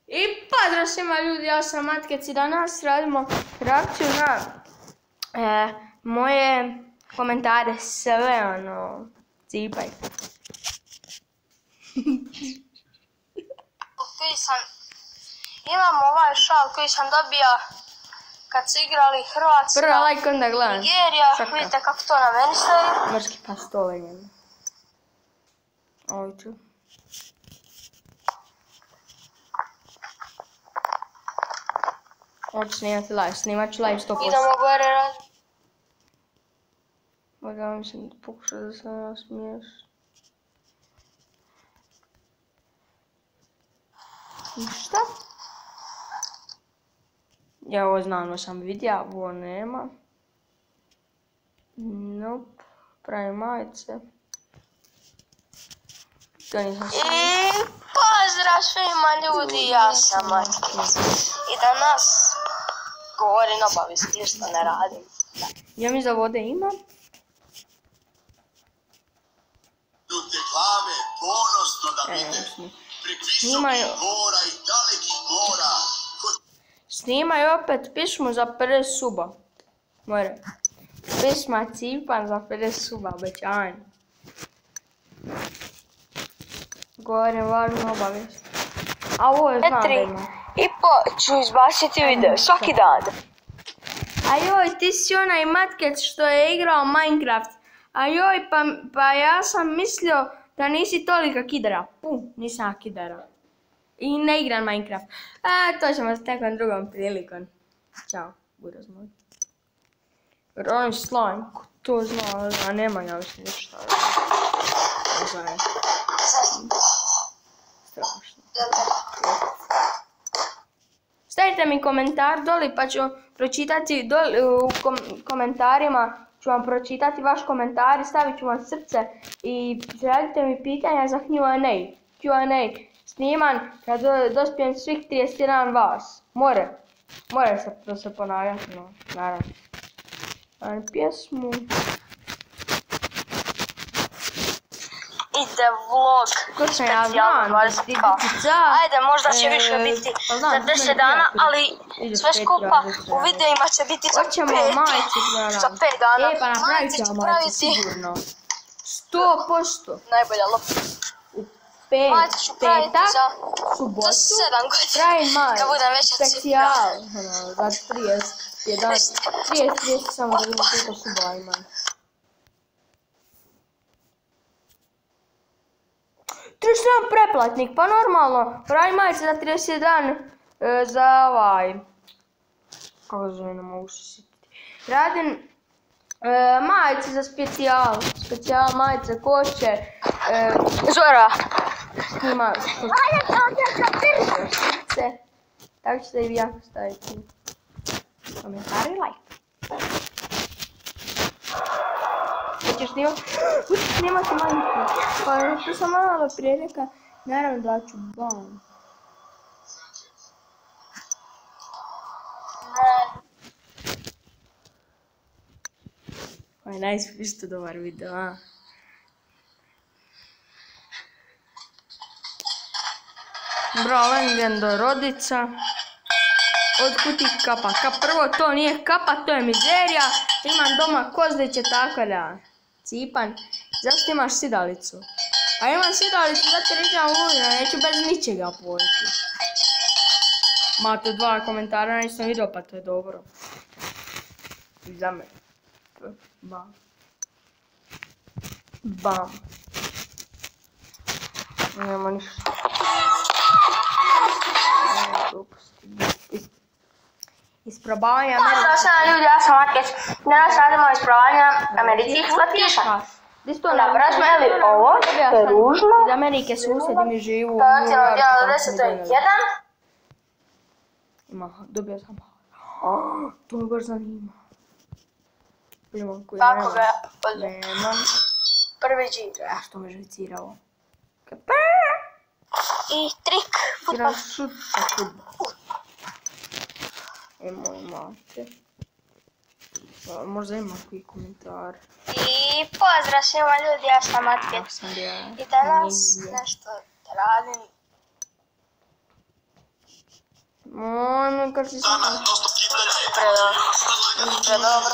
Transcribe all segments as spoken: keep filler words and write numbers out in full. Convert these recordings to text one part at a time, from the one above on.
I pozdrav svima ljudi, ja sam Matkec i danas radimo reakciju na e, moje komentare, sve ono, cipaj. Koji sam, imam ovaj šal koji sam dobio kad su igrali Hrvatska, Prvo like onda gledam. Nigerija, vidite kako to na meni stoji. Mrški pastole njemu. Ovo ću. Hoću snimati live, snimat ću live sto posto. Idemo gore radi. Možda vam se pokušao da se nasmiješ. Ništa. Ja ovo znam, sam vidio, ovo nema. Nope, pravi majice. To nisam sve. I pozdrav svima ljudi, ja sam Matkec. I danas govorim obavijest, ništa ne radim. Ja mi za vode imam. Ljute glave, ponosno da vide, prek visokih mora i dalekih mora. Snimaj opet pismu za pedeset suba. More. Pisma cipan za pedeset suba, obećanje. Govorim važnu obavijest. A ovo je znam da ima. I po ću izbaciti video svaki dan. A joj, ti si onaj Matkec što je igrao Minecraft. A joj, pa, pa ja sam mislio da nisi tolika kidera. Puh, nisam kidera. I ne igram Minecraft. A, to ćemo s nekom drugom prilikom. Ćao, buraz moj. Ronj slime, ko to zna, a nema ja više ništa. Ne znam. Strašno. Stavite mi komentar doli pa ću pročitati doli, u kom, komentarima ću vam pročitati vaš komentar i stavit ću vam srce i želite mi pitanja za Q and A. Q and A sniman kad dospijem svih trideset jedan vas. More. More se to se ponavljati, no, naravno. Ajde pjesmu. Ide vlog specijalno dvadeset k. Ajde, možda će više biti za deset dana, ali sve skupa u videima će biti za pet dana. E, pa napravit ćemo majice, sigurno. sto posto. Najbolja lopta. Majice ću praviti za sedam godina. Pravi majice, kad budem veća specijal. Za trideset jedan, trideset, trideset samo da vidim koliko suba imam. trideset jedan preplatnik, pa normalno, pravi majice za trideset jedan e, za ovaj, kako zove, ne mogu se sjetiti. Radim e, majice za specijal, specijal majice, koće, e, Zora! Snima srce, tako ćete i vi jako staviti komentari i like. Hoćeš snimati? Hoćeš snimati Minecraft? Pa što sam malo prije reka, naravno da ću bam. Ovo je najviše dobar video, a? Bravo, idem do rodica. Otkud ti kapa? Ka prvo to nije kapa, to je mizerija. Imam doma kozliće, tako da. Cipan. Zašto imaš sidalicu? A imam sidalicu, zato rećam luđa, neću bez ničega pojeti. Imate dva komentara, nisam vidio, pa to je dobro. I za me. Bam. Bam. Nema ništa. Isprobavanje američkih. Pozdrav svima ljudi, ja sam Matkec. Danas radimo isprobavanje američkih slatkiša. Dobro smo jeli ovo, to je ružno. Iz Amerike susjedi mi živu. To je ocjeno jedan do deset, to je jedan. Ima, dobio sam. To me baš zanima. Imam koji Tako ga nema. Nemam. Prvi džir. Ja što me živcirao. I trik futbol. Igram šut sa futbol. E moj mate. Možda ima koji komentar. I pozdrav svima ljudi, ja sam Matkec. I danas nešto radim. Moj, kad si sam... Predobro. Predobro.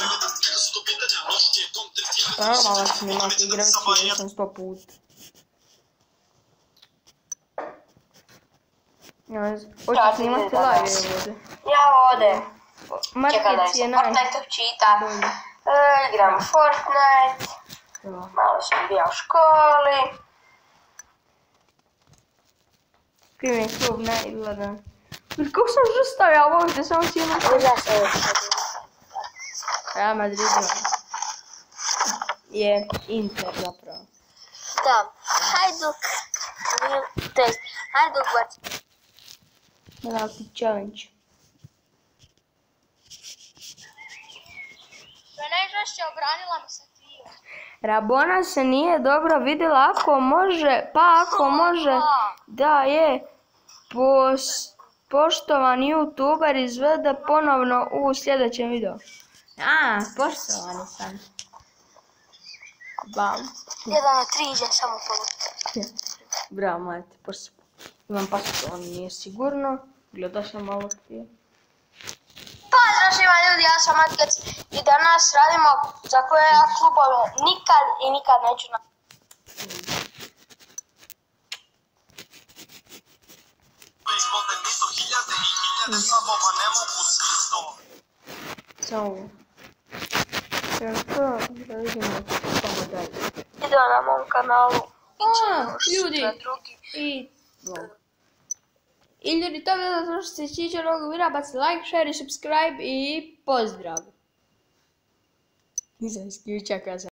Pa normalno snimak igre, već sam sto put. Hoću snimati live ovdje. Ja ovdje. Čekaj da Markec je se naj... Fortnite čita. E, igram Fortnite. Malo sam bio u školi. Krivi klub najgledan. Kako sam žustao ja ovdje, samo si imam... Uzaj se ovdje. Real Madrid je Inter zapravo. Da, Hajduk. To jest, Hajduk baci. Penalty challenge. To je najžešće obranila mi se Tio. Rabona se nije dobro vidjela ako može, pa ako može, da je pos, poštovan youtuber izvede ponovno u sljedećem videu. A, poštovani sam. Bam. Jedan od tri iđe samo povući. Bravo, majte, imam pasu, on nije sigurno. Gledao sam malo prije. Pozdrav svima ljudi, ja sam Matkec i danas radimo za koje ja klubove nikad i nikad neću na... Samo ovo. Evo to, da vidimo samo dalje. Video na mom kanalu. A, ljudi, i... I ljudi, to je bilo zato što se sviđa ovog videa, bacite like, share i subscribe i pozdrav! Nisam isključio kada sam